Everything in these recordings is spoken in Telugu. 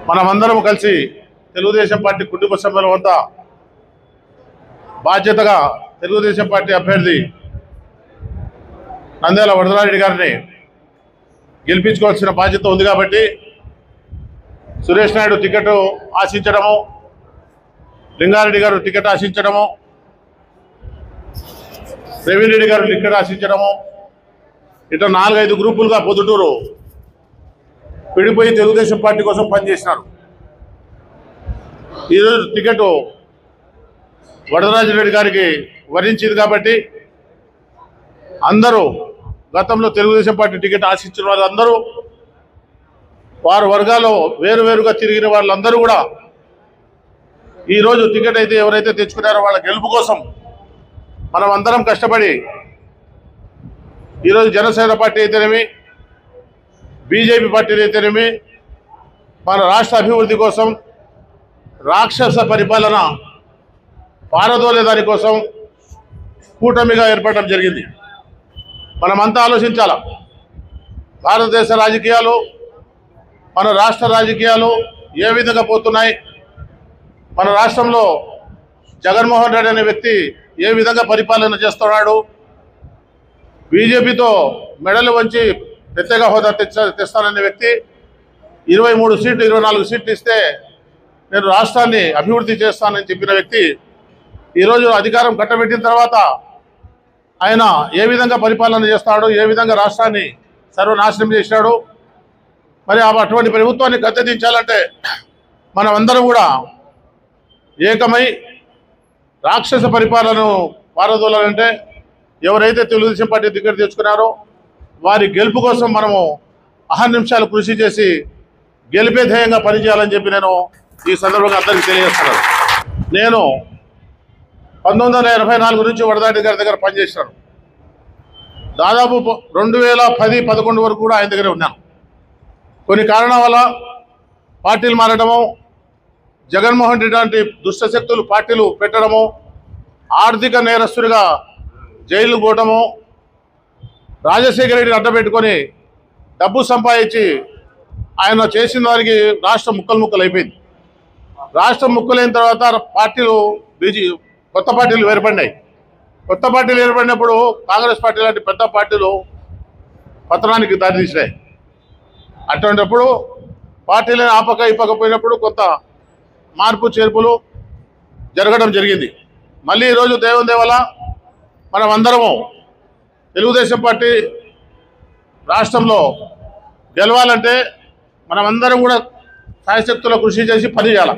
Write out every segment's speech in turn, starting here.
మనమందరం కలిసి తెలుగుదేశం పార్టీ కుటుంబ సభ్యుల వద్ద బాధ్యతగా తెలుగుదేశం పార్టీ అభ్యర్థి నంద్యాల వరదరాజరెడ్డి గారిని గెలిపించుకోవాల్సిన బాధ్యత ఉంది కాబట్టి సురేష్ నాయుడు టికెట్ ఆశించడము, లింగారెడ్డి గారు టికెట్ ఆశించడము, ప్రవీణ్ రెడ్డి గారు టికెట్ ఆశించడము, ఇట్లా 4-5 గ్రూపులుగా పొద్దుటూరు విడిపోయి తెలుగుదేశం పార్టీ కోసం పనిచేసినారు. ఈరోజు టికెట్ వరదరాజరెడ్డి గారికి వరించింది కాబట్టి అందరూ గతంలో తెలుగుదేశం పార్టీ టికెట్ ఆశించిన వాళ్ళందరూ, వారు వర్గాల్లో వేరువేరుగా తిరిగిన వాళ్ళందరూ కూడా ఈరోజు టికెట్ అయితే ఎవరైతే తెచ్చుకున్నారో వాళ్ళ గెలుపు కోసం మనం అందరం కష్టపడి ఈరోజు జనసేన పార్టీ అయితేనేమి, బీజేపీ పార్టీ అయితేనేమి మన రాష్ట్ర అభివృద్ధి కోసం, రాక్షస పరిపాలన పారదోలే దానికోసం కూటమిగా ఏర్పడడం జరిగింది. మనమంతా ఆలోచించాల. భారతదేశ రాజకీయాలు, మన రాష్ట్ర రాజకీయాలు ఏ విధంగా పోతున్నాయి, మన రాష్ట్రంలో జగన్మోహన్ రెడ్డి అనే వ్యక్తి ఏ విధంగా పరిపాలన చేస్తున్నాడు, బీజేపీతో మెడలు వంచి ప్రత్యేక హోదా తెస్తాననే వ్యక్తి 23 సీట్లు 24 సీట్లు ఇస్తే నేను రాష్ట్రాన్ని అభివృద్ధి చేస్తానని చెప్పిన వ్యక్తి ఈరోజు అధికారం కట్టబెట్టిన తర్వాత ఆయన ఏ విధంగా పరిపాలన చేస్తాడు, ఏ విధంగా రాష్ట్రాన్ని సర్వనాశనం చేశాడు. మరి అటువంటి ప్రభుత్వాన్ని గద్దెదించాలంటే మనం అందరం కూడా ఏకమై రాక్షస పరిపాలనను పారదోలాలంటే ఎవరైతే తెలుగుదేశం పార్టీ టికెట్ తెచ్చుకున్నారో వారి గెలుపు కోసం మనము అహర్నిమిషాలు కృషి చేసి గెలిపే ధ్యేయంగా పనిచేయాలని చెప్పి నేను ఈ సందర్భంగా అందరికీ తెలియజేస్తున్నాను. నేను 1984 నుంచి వరదరాజరెడ్డి గారి దగ్గర పనిచేశాను. దాదాపు 2010-11 వరకు కూడా ఆయన దగ్గరే ఉన్నాను. కొన్ని కారణాల వల్ల పార్టీలు మారడము, జగన్మోహన్ రెడ్డి లాంటి దుష్టశక్తులు పార్టీలు పెట్టడము, ఆర్థిక నేరస్తుడిగా జైలు పోవటము, రాజశేఖర రెడ్డిని అడ్డపెట్టుకొని డబ్బు సంపాదించి ఆయన చేసిన దానికి రాష్ట్రం ముక్కలు అయిపోయింది. రాష్ట్రం ముక్కలైన తర్వాత పార్టీలు కొత్త పార్టీలు ఏర్పడినాయి. కొత్త పార్టీలు ఏర్పడినప్పుడు కాంగ్రెస్ పార్టీ లాంటి పెద్ద పార్టీలు పతనానికి దారితీసినాయి. అటువంటిప్పుడు పార్టీలను ఇప్పకపోయినప్పుడు కొంత మార్పు చేర్పులు జరగడం జరిగింది. మళ్ళీ ఈరోజు దేవుని దేవల మనం అందరము తెలుగుదేశం పార్టీ రాష్ట్రంలో గెలవాలంటే మనమందరం కూడా శాయశక్తుల కృషి చేసి పనిచేయాలి.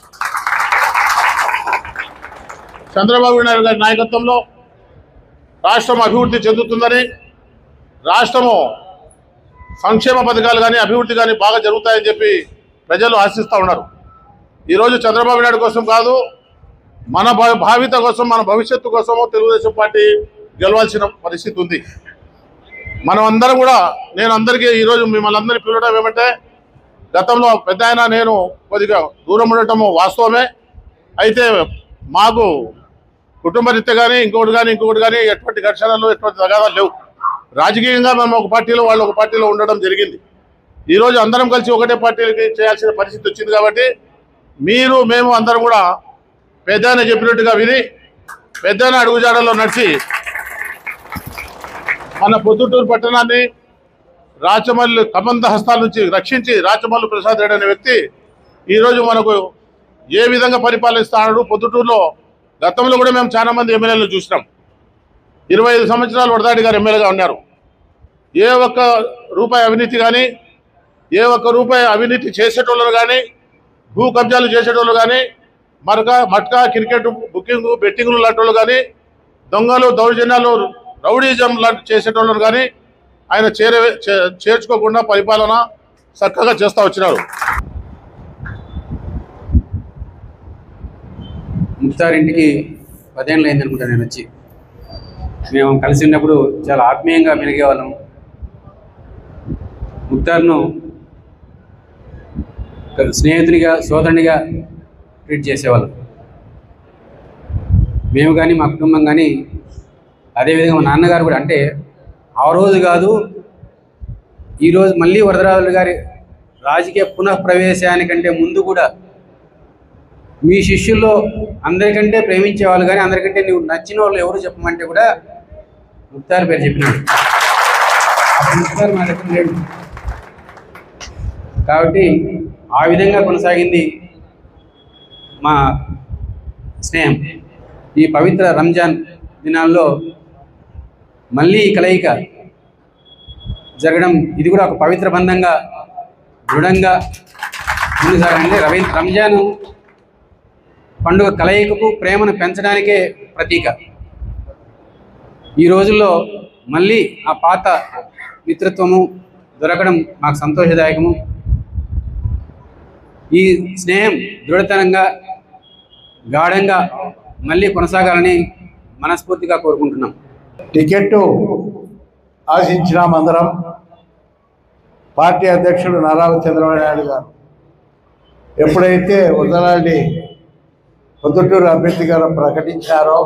చంద్రబాబు నాయుడు గారి నాయకత్వంలో రాష్ట్రం అభివృద్ధి చెందుతుందని, రాష్ట్రము సంక్షేమ పథకాలు కానీ అభివృద్ధి కానీ బాగా జరుగుతాయని చెప్పి ప్రజలు ఆశిస్తూ ఉన్నారు. ఈరోజు చంద్రబాబు నాయుడు కోసం కాదు, మన భావిత కోసం, మన భవిష్యత్తు కోసము తెలుగుదేశం పార్టీ గెలవాల్సిన పరిస్థితి ఉంది. మనం అందరం కూడా, నేను అందరికీ ఈరోజు మిమ్మల్ని అందరినీ పిలవడం ఏమంటే, గతంలో పెద్ద ఆయన నేను కొద్దిగా దూరం ఉండటము వాస్తవమే. అయితే మాకు కుటుంబ రీత్యా కానీ ఇంకొకటి కానీ ఎటువంటి ఘర్షణలు, ఎటువంటి తగాదాలు లేవు. రాజకీయంగా మేము ఒక పార్టీలో, వాళ్ళు ఒక పార్టీలో ఉండడం జరిగింది. ఈరోజు అందరం కలిసి ఒకటే పార్టీలకి చేయాల్సిన పరిస్థితి వచ్చింది కాబట్టి మీరు, మేము అందరం కూడా పెద్దాయన చెప్పినట్టుగా విని, పెద్దాయన అడుగుజాడల్లో నడిచి మన పొద్దుటూరు పట్టణాన్ని రాచమల్లి కమంద హస్తాల నుంచి రక్షించి రాచమల్లి ప్రసాద్ రెడ్డి అనే వ్యక్తి ఈరోజు మనకు ఏ విధంగా పరిపాలిస్తున్నాడు. పొద్దుటూరులో గతంలో కూడా మేము చాలా మంది ఎమ్మెల్యేలు చూసినాం. 25 సంవత్సరాలు వరదరాజరెడ్డి గారు ఎమ్మెల్యేగా ఉన్నారు. ఏ ఒక్క రూపాయి అవినీతి కానీ, ఏ ఒక్క రూపాయి అవినీతి చేసేటోళ్ళు కానీ, భూ కబ్జాలు చేసేటోళ్ళు కానీ, మట్కా క్రికెట్ బుకింగ్ బెట్టింగ్లు లాంటి వాళ్ళు కానీ, దొంగలు దౌర్జన్యాలు రౌడీజం లాంటి చేసేటోళ్ళను కానీ ఆయన చేర్చుకోకుండా పరిపాలన చక్కగా చేస్తూ వచ్చినారు. ముక్తార్ ఇంటికి 10 ఏళ్ళు అయింది అనుకుంటా నేను వచ్చి. మేము కలిసి ఉన్నప్పుడు చాలా ఆత్మీయంగా మెలిగేవాళ్ళం. ముక్తార్ను స్నేహితునిగా, సోదరునిగా ట్రీట్ చేసేవాళ్ళం. మేము కానీ మా కుటుంబం కానీ, అదేవిధంగా మా నాన్నగారు కూడా. అంటే ఆ రోజు కాదు, ఈరోజు మళ్ళీ వరదరాజరెడ్డి గారి రాజకీయ పునఃప్రవేశానికంటే ముందు కూడా మీ శిష్యుల్లో అందరికంటే ప్రేమించే వాళ్ళు కానీ అందరికంటే నువ్వు నచ్చిన వాళ్ళు ఎవరు చెప్పమంటే కూడా ముక్తార్ పేరు చెప్పినాడు. ముక్తార్ మా దగ్గర లేడు కాబట్టి ఆ విధంగా కొనసాగింది మా స్నేహం. ఈ పవిత్ర రంజాన్ దినాల్లో మళ్ళీ కలయిక జరగడం ఇది కూడా ఒక పవిత్ర బంధంగా దృఢంగా ముందుసాగండి. రంజాను పండుగ కలయికకు ప్రేమను పెంచడానికే ప్రతీక. ఈ రోజుల్లో మళ్ళీ ఆ పాత మిత్రత్వము దొరకడం మాకు సంతోషదాయకము. ఈ స్నేహం దృఢతరంగా గాఢంగా మళ్ళీ కొనసాగాలని మనస్ఫూర్తిగా కోరుకుంటున్నాం. టికెట్టు ఆశించినామందరం. పార్టీ అధ్యక్షుడు నారా చంద్రబాబు నాయుడు గారు ఎప్పుడైతే ఉదలాడి పొద్దుటూరు అభ్యర్థిగా ప్రకటించారో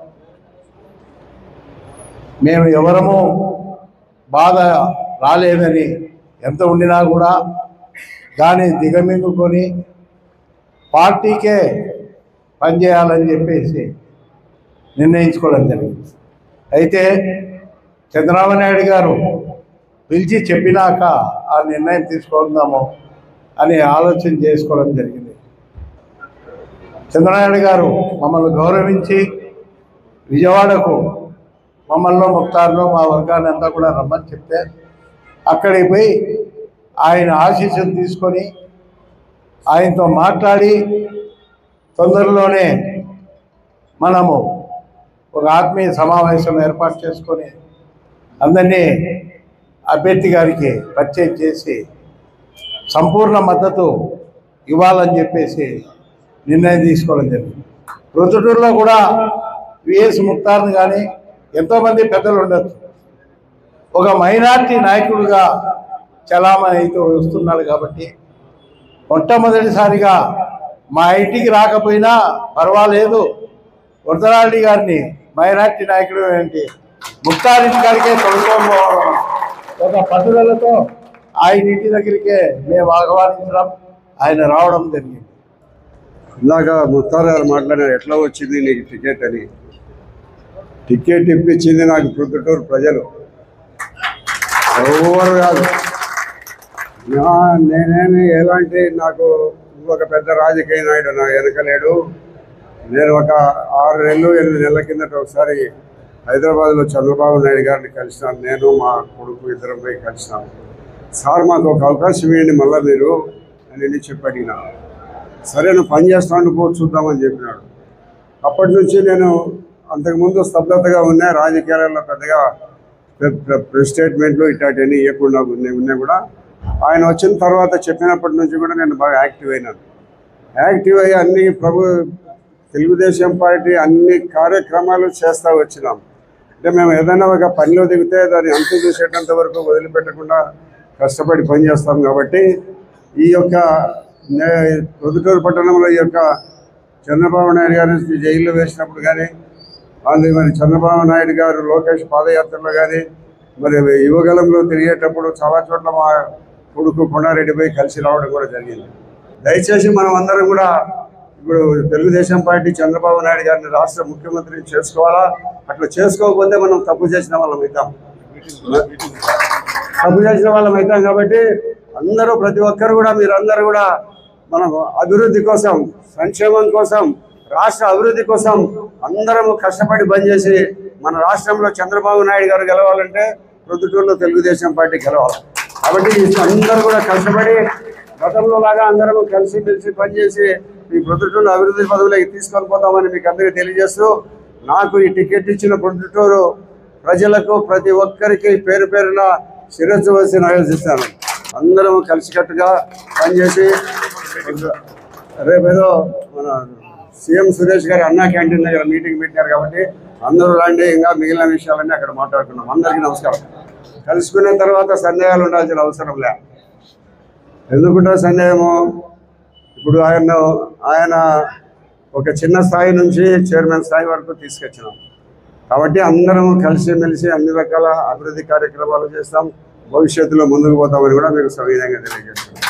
మేము ఎవరము బాధ రాలేదని ఎంత ఉండినా కూడా దాన్ని దిగమింగుకొని పార్టీకే పనిచేయాలని చెప్పేసి నిర్ణయించుకోవడం జరిగింది. అయితే చంద్రబాబు నాయుడు గారు పిలిచి చెప్పినాక ఆ నిర్ణయం తీసుకుందాము అని ఆలోచన చేసుకోవడం జరిగింది. చంద్రనాయుడు గారు మమ్మల్ని గౌరవించి విజయవాడకు మమ్మల్ని ముక్తార్లో మా వర్గాన్ని అంతా కూడా రమ్మని చెప్తే అక్కడికి పోయి ఆయన ఆశీస్సులు తీసుకొని ఆయనతో మాట్లాడి తొందరలోనే మనము ఒక ఆత్మీయ సమావేశం ఏర్పాటు చేసుకొని అందరినీ అభ్యర్థి గారికి పరిచయం చేసి సంపూర్ణ మద్దతు ఇవ్వాలని చెప్పేసి నిర్ణయం తీసుకోవడం జరిగింది. ప్రొద్దుటూరులో కూడా విఎస్ ముక్తార్ని కానీ ఎంతోమంది పెద్దలు ఉండొచ్చు, ఒక మైనార్టీ నాయకుడిగా చలామణి అయితే వస్తున్నాడు కాబట్టి మొట్టమొదటిసారిగా మా ఇంటికి రాకపోయినా పర్వాలేదు, వరదరారెడ్డి గారిని మైనార్టీ నాయకుడు ఏంటి ముక్తార్ ఇంటి గారికే తొలగిపోవడం ఒక పద్ధతులతో ఆయన ఇంటి దగ్గరికే మేము ఆహ్వానించడం, ఆయన రావడం జరిగింది. ఇందాక ముత్తార్ గారు మాట్లాడారు, ఎట్లా వచ్చింది నీకు టికెట్ అని. టికెట్ ఇప్పించింది నాకు ప్రొద్దుటూరు ప్రజలు, ఎవరు కాదు. నేనేమి ఎలాంటి నాకు ఒక పెద్ద రాజకీయ నాయుడు నా వెనకలేడు. నేను ఒక 6 నెలలు 8 నెలల కిందట ఒకసారి హైదరాబాద్లో చంద్రబాబు నాయుడు గారిని కలిసినాను. నేను మా కొడుకు ఇద్దరం పోయి కలిసినాను. సార్ మాకు ఒక అవకాశం ఇవ్వండి మళ్ళీ మీరు అని చెప్పి అడిగినా. సరే నువ్వు పని చేస్తాను పో చూద్దామని చెప్పినాడు. అప్పటి నుంచి నేను అంతకుముందు స్తబ్దతగా ఉన్నా, రాజకీయాలలో పెద్దగా ప్రెస్ స్టేట్మెంట్లు ఇట్లాంటివన్నీ ఇవ్వకుండా ఉన్నా కూడా ఆయన వచ్చిన తర్వాత చెప్పినప్పటి నుంచి కూడా నేను బాగా యాక్టివ్ అయినాను. యాక్టివ్ అయ్యి అన్ని తెలుగుదేశం పార్టీ అన్ని కార్యక్రమాలు చేస్తూ వచ్చినాం. అంటే మేము ఏదైనా ఒక పనిలో దిగితే దాన్ని అంతు చూసేటంత వరకు వదిలిపెట్టకుండా కష్టపడి పనిచేస్తాం. కాబట్టి ఈ యొక్క ప్రొద్దుటూరు పట్టణంలో ఈ యొక్క చంద్రబాబు నాయుడు గారిని జైల్లో వేసినప్పుడు కానీ, అది మరి చంద్రబాబు నాయుడు గారు లోకేష్ పాదయాత్రలో కానీ, మరి యువగలంలో తిరిగేటప్పుడు చాలా చోట్ల మా కొడుకు కొండారెడ్డి పోయి కలిసి రావడం కూడా జరిగింది. దయచేసి మనం అందరం కూడా ఇప్పుడు తెలుగుదేశం పార్టీ చంద్రబాబు నాయుడు గారిని రాష్ట్ర ముఖ్యమంత్రిని చేసుకోవాలా. అట్లా చేసుకోకపోతే మనం తప్పు చేసిన వాళ్ళం అవుతాం. కాబట్టి అందరూ ప్రతి ఒక్కరు కూడా మీరందరూ కూడా మనం అభివృద్ధి కోసం, సంక్షేమం కోసం, రాష్ట్ర అభివృద్ధి కోసం అందరము కష్టపడి పనిచేసి మన రాష్ట్రంలో చంద్రబాబు నాయుడు గారు గెలవాలంటే ప్రొద్దుటూరులో తెలుగుదేశం పార్టీ గెలవాలి. కాబట్టి అందరూ కూడా కష్టపడి గతంలో లాగా అందరము కలిసి పనిచేసి ఈ ప్రొద్దుటూరు అభివృద్ధి పదవులకి తీసుకొని పోతామని మీకు అందరికీ తెలియజేస్తూ, నాకు ఈ టికెట్ ఇచ్చిన ప్రొద్దుటూరు ప్రజలకు ప్రతి ఒక్కరికి పేరు పేరున శిరస్సు వచ్చి ఆలోచిస్తాను. అందరం కలిసికట్టుగా పనిచేసి రేపేదో మన సీఎం సురేష్ గారు అన్నా క్యాంటీన్ దగ్గర మీటింగ్ పెట్టారు కాబట్టి అందరూ రండి, ఇంకా మిగిలిన విషయాలన్నీ అక్కడ మాట్లాడుకున్నాం. అందరికీ నమస్కారం. కలుసుకున్న తర్వాత సందేహాలు ఉండాల్సిన అవసరం లే. ఎందుకుంటే సందేహము, ఇప్పుడు ఆయన ఒక చిన్న స్థాయి నుంచి చైర్మన్ స్థాయి వరకు తీసుకొచ్చినాం. కాబట్టి అందరం కలిసిమెలిసి అన్ని రకాల అభివృద్ధి కార్యక్రమాలు చేస్తాం. భవిష్యత్తులో ముందుకు పోతామని కూడా మీకు సవినయంగా తెలియజేస్తున్నాం.